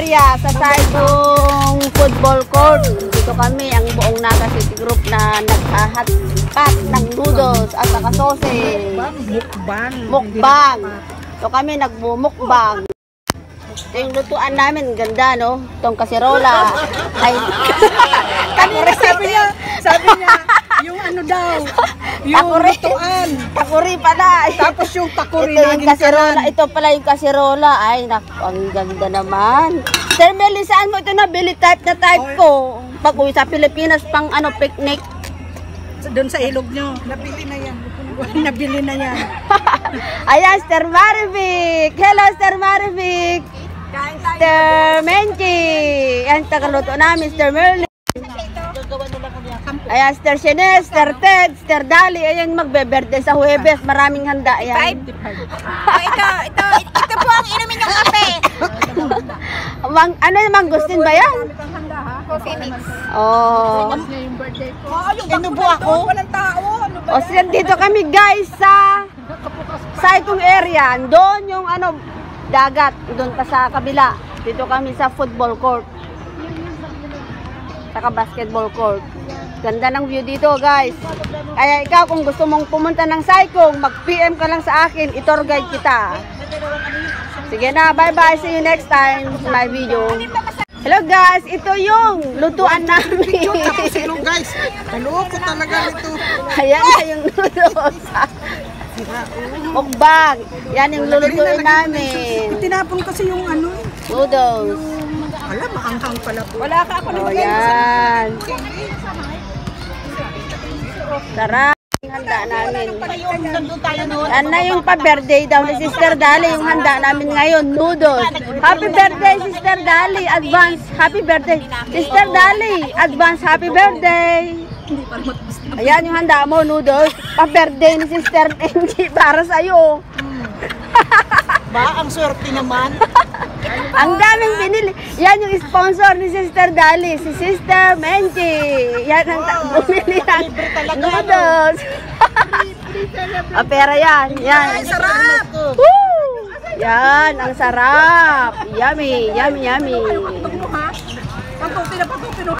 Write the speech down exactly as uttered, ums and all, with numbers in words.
area sa Saigong Football Court. Dito kami ang buong Naga City Group na naghahatpat ng noodles at saka sausage. Mukbang. Mukbang. So kami nagbumukbang. Ito yung lutuan namin, ganda no? Itong kasirola. Ay, Kanina sabi niya, sabi niya, yung ano daw, yung takuri. lutuan. Takuri pala. Tapos yung takuri Ito yung naging kasirola. kalan. Ito pala yung kasirola. Ay, naku, ang ganda naman. Sir Meli, saan mo ito nabili? Type na type ko. Pag uwi sa Pilipinas, pang ano, picnic. Doon sa ilog nyo. Nabili na yan. Nabili na yan. Ayan, Sir Marivic. Hello, Sir Marivic. Sir Menchi. Yan, tagaluto namin, Sir Merlin. Ayan, Sir Shines, Sir Ted, Sir Dali. Ayan, magbe-birthday sa Huwebes. Maraming handa yan. Oh, ito, ito, ito po ang inumin ng kape. Mang, ano yung mangustin ba yan? Coffee mix. Oh. Inubo ako. Walang tao. Ano ba? O, sila dito kami guys sa Saigong area. Doon yung ano, dagat. Doon pa sa kabila. Dito kami sa football court. Saka basketball court. Ganda ng view dito guys. Kaya ikaw kung gusto mong pumunta ng Saigong, mag-P M ka lang sa akin. I-tour guide kita. Sige na, bye bye. See you next time sa my video. Hello guys, ito yung lutuan namin. Hello guys. Hello ko talaga ito. Ayan na yung noodles. Mukbang. Yan yung lulutuin namin. Tinapon kasi yung ano. Noodles. Alam, maanghang pala po. Wala ka ako O yan. Sarap. Handa namin. Yan na yung pa-birthday daw ni Sister Dali. Yung handa namin ngayon, noodles. Happy birthday, Sister Dali. Advance, happy birthday. Sister Dali, advance, happy birthday. Ayan yung handa mo, noodles. Pa-birthday ni Sister Menchi para sa'yo. Ba, ang swerte naman. Ang daming binili. Yan yung sponsor ni Sister Dali, si Sister Menchi. Yan ang bumili ng noodles. Ah, pera yan. Yan. Ay, sarap. Woo! Yan, ang sarap. Yummy, yummy, yummy. Pagkong pinapagkong